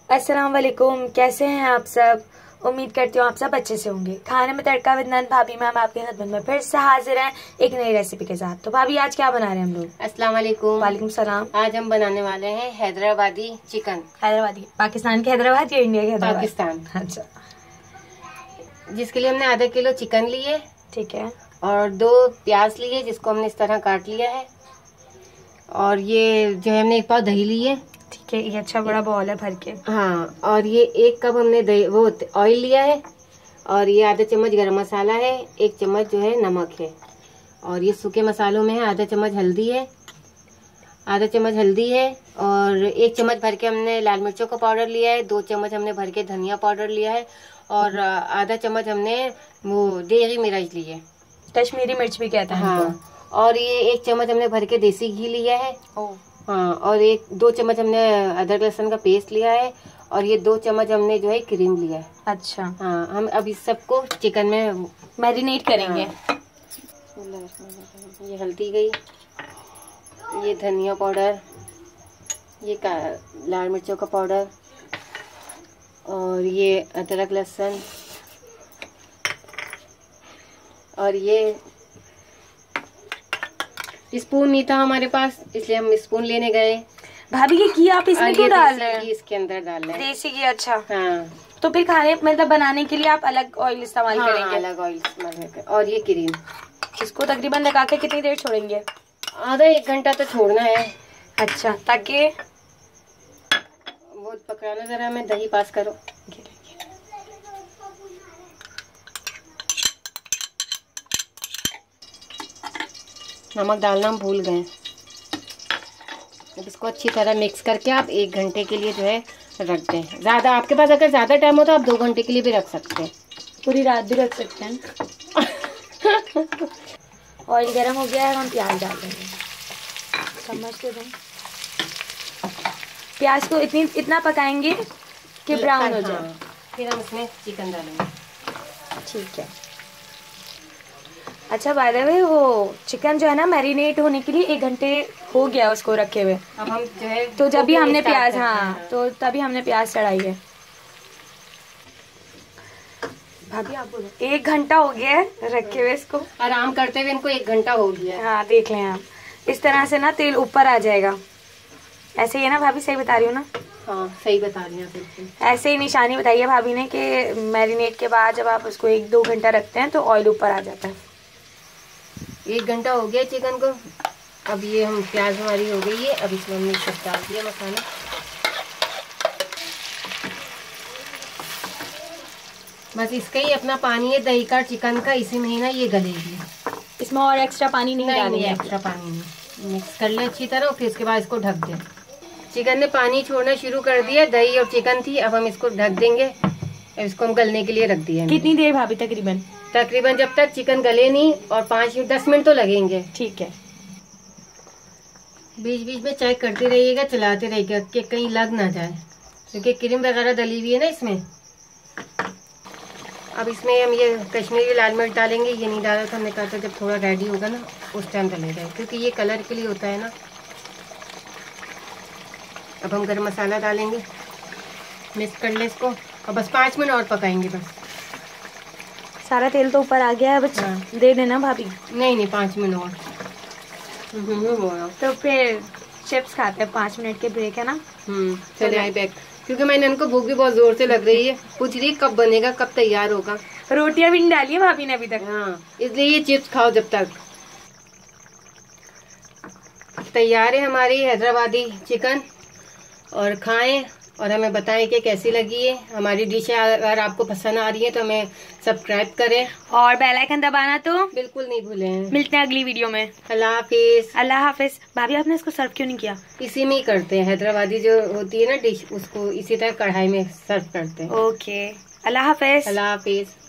अस्सलाम वालेकुम, कैसे हैं आप सब। उम्मीद करती हूँ आप सब अच्छे से होंगे। खाने में तड़का विद नन भाभी में हम आपके खिदमत में फिर से हाजिर हैं एक नई रेसिपी के साथ। तो भाभी आज क्या बना रहे हैं हम लोग। अस्सलाम वालेकुम। वालेकुम सलाम। आज हम बनाने वाले हैं हैदराबादी चिकन। हैदराबादी पाकिस्तान के हैदराबाद या इंडिया के हैदराबाद? पाकिस्तान। अच्छा, जिसके लिए हमने आधा किलो चिकन लिए, ठीक है। और 2 प्याज लिए जिसको हमने इस तरह काट लिया है, और ये जो है हमने 1 पाव दही ली है। ठीक है, ये अच्छा बड़ा बॉल है भर के। हाँ, और ये 1 कप हमने दही वो ऑयल लिया है, और ये आधा चम्मच गरम मसाला है, 1 चम्मच जो है नमक है, और ये सूखे मसालों में है आधा चम्मच हल्दी है, और 1 चम्मच भर के हमने लाल मिर्चों का पाउडर लिया है, 2 चम्मच हमने भर के धनिया पाउडर लिया है, और आधा चम्मच हमने वो देगी मिर्च ली है, कश्मीरी मिर्च भी कहते हैं। हाँ, और ये 1 चम्मच हमने भर के देसी घी लिया है। हाँ, और 2 चम्मच हमने अदरक लहसुन का पेस्ट लिया है, और ये 2 चम्मच हमने जो है क्रीम लिया है। अच्छा, हाँ, हम अब इस सबको चिकन में मैरिनेट करेंगे। हाँ। ये हल्दी गई, ये धनिया पाउडर, ये लाल मिर्चों का पाउडर, और ये अदरक लहसुन, और ये स्पून नहीं था हमारे पास, इसलिए हम स्पून लेने गए। भाभी ये घी आप इसमें क्यों डाल रहे हैं? इसके अंदर डाल रहे हैं देसी घी। अच्छा, हाँ। तो फिर खाने मतलब बनाने के लिए आप अलग ऑयल इस्तेमाल करेंगे? अलग ऑयल इस्तेमाल करेंगे। और ये क्रीम, इसको तकरीबन लगा के कितनी देर छोड़ेंगे? आधा 1 घंटा तो छोड़ना है। अच्छा, ताकि वो पकाना। जरा हमें दही पास करो। नमक डालना हम भूल गए। अब इसको अच्छी तरह मिक्स करके आप 1 घंटे के लिए जो है रख दें। ज़्यादा आपके पास अगर ज़्यादा टाइम हो तो आप 2 घंटे के लिए भी रख सकते हैं। पूरी रात भी रख सकते हैं। ऑयल गरम हो गया है, हम प्याज डाल देंगे। चम्मच से दें। प्याज को इतना पकाएंगे कि ब्राउन हो जाए। फिर हम इसमें चिकन डालेंगे। ठीक है। अच्छा, बाय द वे वो चिकन जो है ना मैरिनेट होने के लिए 1 घंटे हो गया उसको रखे हुए। अब हम जो है तो जब भी हमने प्याज, तो तभी हमने प्याज चढ़ाई है। भाभी आप बोलो। 1 घंटा हो गया है रखे हुए इसको, आराम करते हुए इनको 1 घंटा हो गया। हाँ, देख लें आप। इस तरह से ना तेल ऊपर आ जाएगा। ऐसे ही है ना भाभी, सही बता रही हूँ ना? हाँ, सही बता रही हैं बिल्कुल। ऐसे ही निशानी बताई है भाभी ने कि मैरिनेट के बाद जब आप उसको 1-2 घंटा रखते हैं तो ऑयल ऊपर आ जाता है। 1 घंटा हो गया चिकन को। अब ये हम प्याज हमारी हो गई है। अब इसमें हमने सब डाल दिया मसाला। बस इसका ही अपना पानी है दही का, चिकन का, इसी में ही ना ये गलेगी। इसमें और एक्स्ट्रा पानी नहीं डालेंगे। एक्स्ट्रा पानी नहीं। मिक्स कर लें अच्छी तरह, फिर इसके बाद इसको ढक दें। चिकन ने पानी छोड़ना शुरू कर दिया, दही और चिकन थी। अब हम इसको ढक देंगे। अब इसको हम गलने के लिए रख दिया। कितनी देर भाभी? तकरीबन जब तक चिकन गले नहीं, और 5-10 मिनट तो लगेंगे। ठीक है। बीच बीच में चेक करते रहिएगा, चलाते रहिएगा कि कहीं लग ना जाए, क्योंकि क्रीम वगैरह डली हुई है ना इसमें। अब इसमें हम ये कश्मीरी लाल मिर्च डालेंगे। ये नहीं डाला था, हमने कहा था जब थोड़ा रेडी होगा ना उस टाइम डलेगा, क्योंकि ये कलर के लिए होता है ना। अब हम गरम मसाला डालेंगे, मिक्स कर लें इसको, और बस 5 मिनट और पकाएंगे बस। सारा तेल तो ऊपर आ गया है, बस दे देना भाभी। नहीं, 5 मिनट और। तो फिर चिप्स खाते हैं, 5 मिनट के ब्रेक है ना। चले आई बैक, क्योंकि मैंने इनको भूख भी बहुत जोर से लग रही है। पूछ रही कब बनेगा, कब तैयार होगा। रोटियां भी नहीं डाली है भाभी ने अभी तक। हाँ, इसलिए ये चिप्स खाओ जब तक। तैयार है हमारी हैदराबादी चिकन, और खाएं और हमें बताएं कि कैसी लगी है हमारी डिश। अगर आपको पसंद आ रही है तो हमें सब्सक्राइब करें और बेल आइकन दबाना तो बिल्कुल नहीं भूलें। मिलते हैं अगली वीडियो में। अल्लाह हाफिज। अल्लाह हाफिज। भाभी आपने इसको सर्व क्यों नहीं किया? इसी में ही करते हैं, हैदराबादी जो होती है ना डिश, उसको इसी तरह कढ़ाई में सर्व करते हैं। ओके, अल्लाह हाफिज। अल्लाह हाफिज।